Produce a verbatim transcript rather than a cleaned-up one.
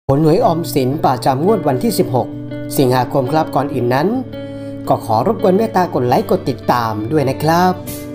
ผลหวยออมสินประจำงวดวันที่สิบหกสิงหาคมครับก่อนอื่นนั้นก็ขอรบกวนเมตตากดไลค์กดติดตามด้วยนะครับ